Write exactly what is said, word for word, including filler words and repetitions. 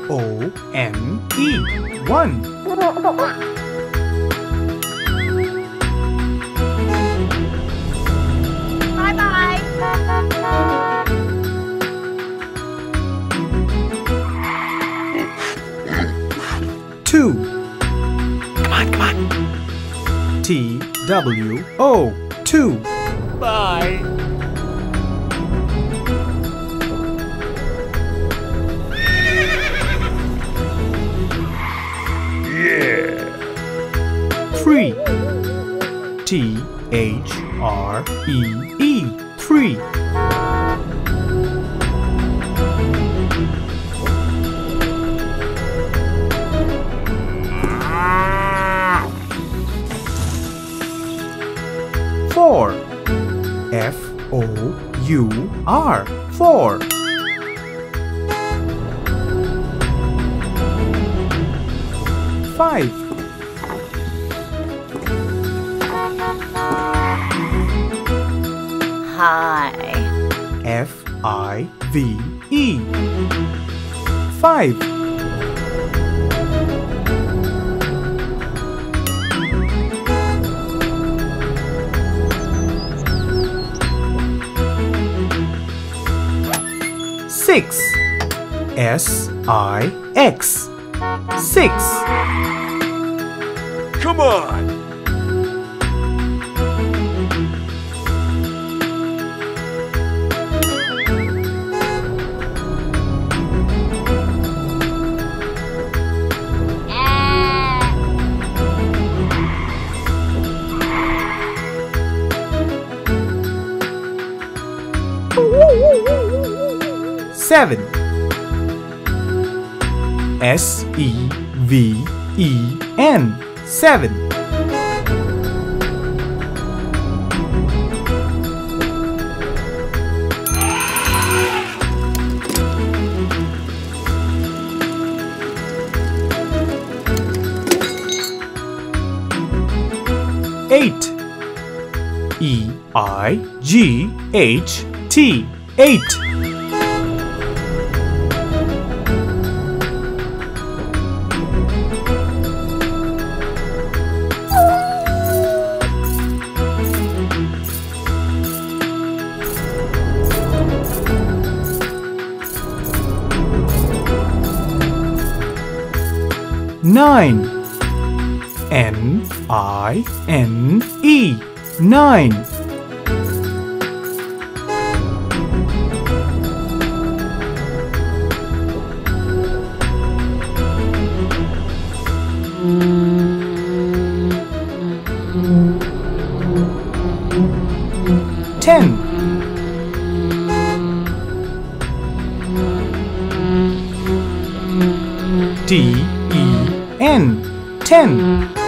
O N E. One. Bye-bye. Two. Come on, come on. T W O. Two. Bye. Yeah. Three. T H R E E. Three. Four. F O U R. Four. Five. Hi. F I V E. Five. Six. S I X. Six. Come on. Seven. S E V E N. Seven. Eight. E I G H T. Eight. Nine. N I N E. Nine. Ten. D E N. Ten.